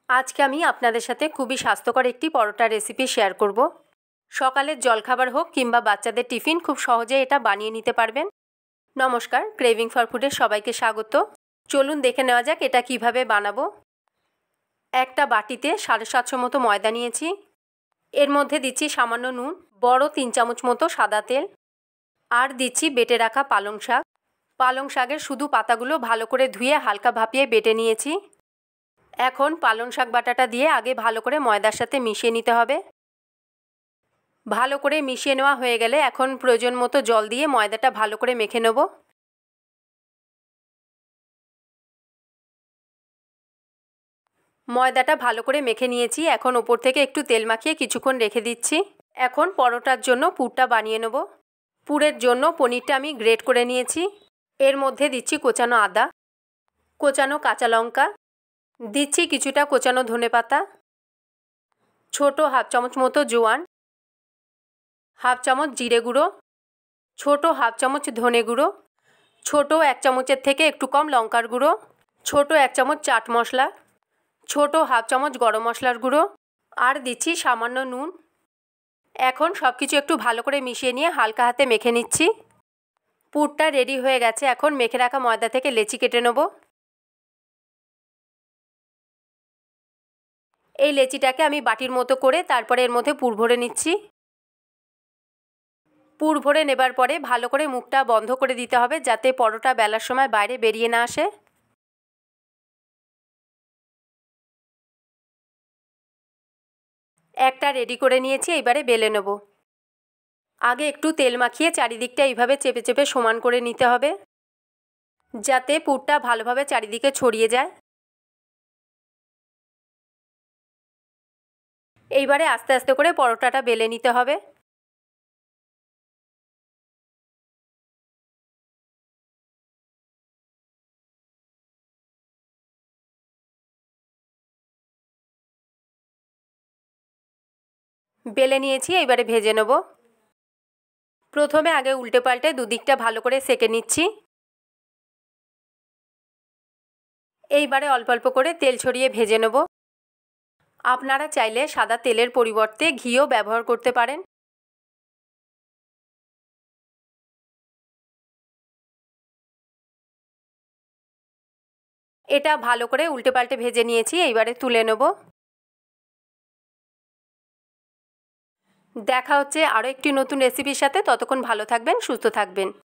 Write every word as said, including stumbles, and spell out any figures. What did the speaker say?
আজকে আমি আপনাদের সাথে খুবই স্বাস্থ্যকর একটি পরোটা রেসিপি শেয়ার করব। সকালের জলখাবার হোক কিংবা বাচ্চাদের টিফিন খুব সহজে এটা বানিয়ে নিতে পারবেন। নমস্কার, ক্রেভিং ফর ফুডের সবাইকে স্বাগত। চলুন দেখে নেওয়া যাক এটা কিভাবে বানাবো। একটা বাটিতে সাড়ে সাতশো মতো ময়দা নিয়েছি। এর মধ্যে দিচ্ছি সামান্য নুন, বড় তিন চামচ মতো সাদা তেল, আর দিচ্ছি বেটে রাখা পালং শাক। পালং শাকের শুধু পাতাগুলো ভালো করে ধুয়ে হালকা ভাপিয়ে বেটে নিয়েছি। এখন পালং শাক বাটাটা দিয়ে আগে ভালো করে ময়দার সাথে মিশিয়ে নিতে হবে। ভালো করে মিশিয়ে নেওয়া হয়ে গেলে এখন প্রয়োজন মতো জল দিয়ে ময়দাটা ভালো করে মেখে নেব। ময়দাটা ভালো করে মেখে নিয়েছি। এখন ওপর থেকে একটু তেল মাখিয়ে কিছুক্ষণ রেখে দিচ্ছি। এখন পরোটার জন্য পুরটা বানিয়ে নেব। পুরের জন্য পনিরটা আমি গ্রেট করে নিয়েছি। এর মধ্যে দিচ্ছি কোচানো আদা, কোচানো কাঁচা লঙ্কা, দিচ্ছি কিছুটা কোচানো ধনেপাতা, ছোট হাফ চামচ মতো জোয়ান, হাফ চামচ জিরে গুঁড়ো, ছোট হাফ চামচ ধনে গুঁড়ো, ছোট এক চামচের থেকে একটু কম লঙ্কার গুঁড়ো, ছোট এক চামচ চাট মশলা, ছোট হাফ চামচ গরম মশলার গুঁড়ো, আর দিচ্ছি সামান্য নুন। এখন সব কিছু একটু ভালো করে মিশিয়ে নিয়ে হালকা হাতে মেখে নিচ্ছি। পুরটা রেডি হয়ে গেছে। এখন মেখে রাখা ময়দা থেকে লেচি কেটে নেব। এই লেচিটাকে আমি বাটির মতো করে তারপরে এর মধ্যে পুর ভরে নিচ্ছি। পুর ভরে নেবার পরে ভালো করে মুখটা বন্ধ করে দিতে হবে যাতে পরোটা বেলার সময় বাইরে বেরিয়ে না আসে। একটা রেডি করে নিয়েছি, এবারে বেলে নেব। আগে একটু তেল মাখিয়ে চারিদিকটা এইভাবে চেপে চেপে সমান করে নিতে হবে যাতে পুরটা ভালোভাবে চারিদিকে ছড়িয়ে যায়। এইবারে আস্তে আস্তে করে পরোটাটা বেলে নিতে হবে। বেলে নিয়েছি, এইবারে ভেজে নেব। প্রথমে আগে উল্টে পাল্টে দুদিকটা ভালো করে সেঁকে নিচ্ছি। এইবারে অল্প অল্প করে তেল ছড়িয়ে ভেজে নেব। আপনারা চাইলে সাদা তেলের পরিবর্তে ঘিও ব্যবহার করতে পারেন। এটা ভালো করে উল্টে পাল্টে ভেজে নিয়েছি, এইবারে তুলে নেব। দেখা হচ্ছে আরও একটি নতুন রেসিপির সাথে। ততক্ষণ ভালো থাকবেন, সুস্থ থাকবেন।